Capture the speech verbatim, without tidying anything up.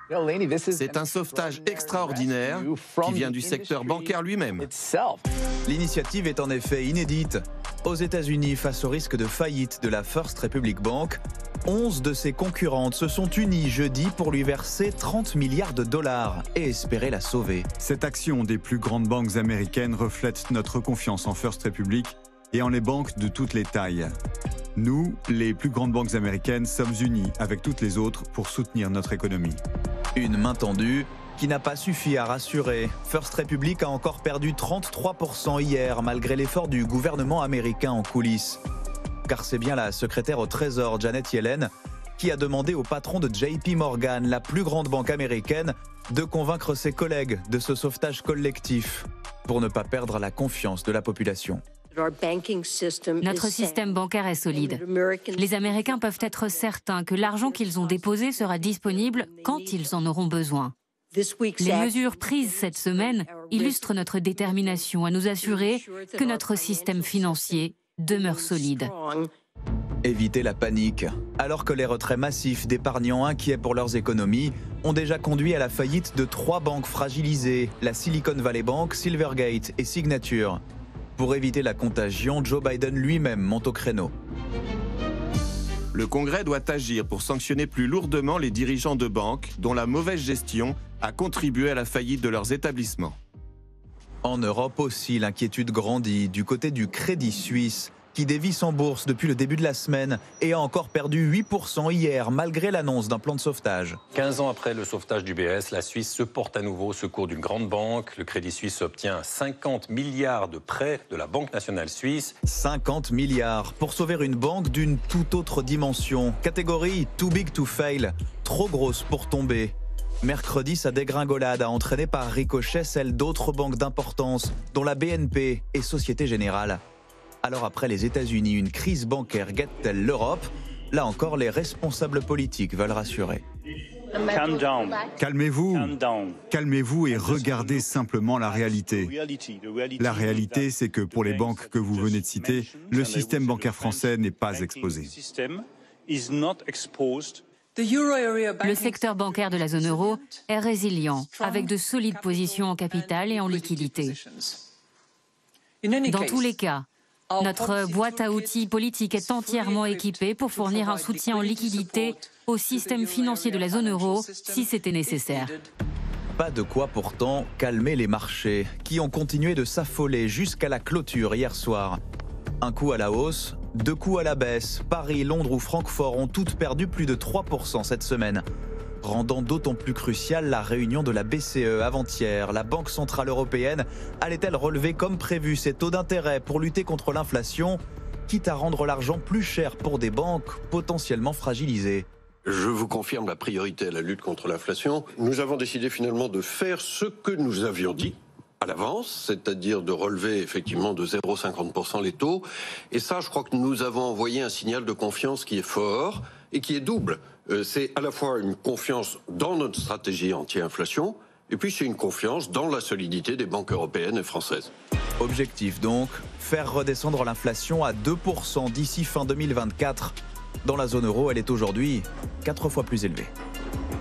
C'est un sauvetage extraordinaire qui vient du secteur bancaire lui-même. L'initiative est en effet inédite. Aux États-Unis, face au risque de faillite de la First Republic Bank, onze de ses concurrentes se sont unies jeudi pour lui verser trente milliards de dollars et espérer la sauver. Cette action des plus grandes banques américaines reflète notre confiance en First Republic et en les banques de toutes les tailles. Nous, les plus grandes banques américaines, sommes unis avec toutes les autres pour soutenir notre économie. Une main tendue qui n'a pas suffi à rassurer. First Republic a encore perdu trente-trois pour cent hier, malgré l'effort du gouvernement américain en coulisses. Car c'est bien la secrétaire au Trésor, Janet Yellen, qui a demandé au patron de J P Morgan, la plus grande banque américaine, de convaincre ses collègues de ce sauvetage collectif pour ne pas perdre la confiance de la population. Notre système bancaire est solide. Les Américains peuvent être certains que l'argent qu'ils ont déposé sera disponible quand ils en auront besoin. Les mesures prises cette semaine illustrent notre détermination à nous assurer que notre système financier demeure solide. Éviter la panique, alors que les retraits massifs d'épargnants inquiets pour leurs économies ont déjà conduit à la faillite de trois banques fragilisées, la Silicon Valley Bank, Silvergate et Signature. Pour éviter la contagion, Joe Biden lui-même monte au créneau. Le Congrès doit agir pour sanctionner plus lourdement les dirigeants de banques dont la mauvaise gestion a contribué à la faillite de leurs établissements. En Europe aussi, l'inquiétude grandit du côté du Crédit Suisse, qui dévisse en bourse depuis le début de la semaine et a encore perdu huit pour cent hier, malgré l'annonce d'un plan de sauvetage. quinze ans après le sauvetage du B S, la Suisse se porte à nouveau au secours d'une grande banque. Le Crédit Suisse obtient cinquante milliards de prêts de la Banque nationale suisse. cinquante milliards pour sauver une banque d'une toute autre dimension. Catégorie too big to fail, trop grosse pour tomber. Mercredi, sa dégringolade a entraîné par ricochet celle d'autres banques d'importance, dont la B N P et Société Générale. Alors après les États-Unis, une crise bancaire guette-t-elle l'Europe? Là encore, les responsables politiques veulent rassurer. Calmez-vous, calmez-vous et regardez simplement la réalité. La réalité, c'est que pour les banques que vous venez de citer, le système bancaire français n'est pas exposé. Le secteur bancaire de la zone euro est résilient, avec de solides positions en capital et en liquidité. Dans tous les cas, notre boîte à outils politique est entièrement équipée pour fournir un soutien en liquidité au système financier de la zone euro si c'était nécessaire. Pas de quoi pourtant calmer les marchés, qui ont continué de s'affoler jusqu'à la clôture hier soir. Un coup à la hausse, deux coups à la baisse. Paris, Londres ou Francfort ont toutes perdu plus de trois pour cent cette semaine, rendant d'autant plus cruciale la réunion de la B C E avant-hier. La Banque centrale européenne allait-elle relever comme prévu ses taux d'intérêt pour lutter contre l'inflation, quitte à rendre l'argent plus cher pour des banques potentiellement fragilisées? Je vous confirme la priorité à la lutte contre l'inflation. Nous avons décidé finalement de faire ce que nous avions dit à l'avance, c'est-à-dire de relever effectivement de zéro virgule cinquante pour cent les taux. Et ça, je crois que nous avons envoyé un signal de confiance qui est fort et qui est double. Euh, c'est à la fois une confiance dans notre stratégie anti-inflation, et puis c'est une confiance dans la solidité des banques européennes et françaises. Objectif donc, faire redescendre l'inflation à deux pour cent d'ici fin deux mille vingt-quatre. Dans la zone euro, elle est aujourd'hui quatre fois plus élevée.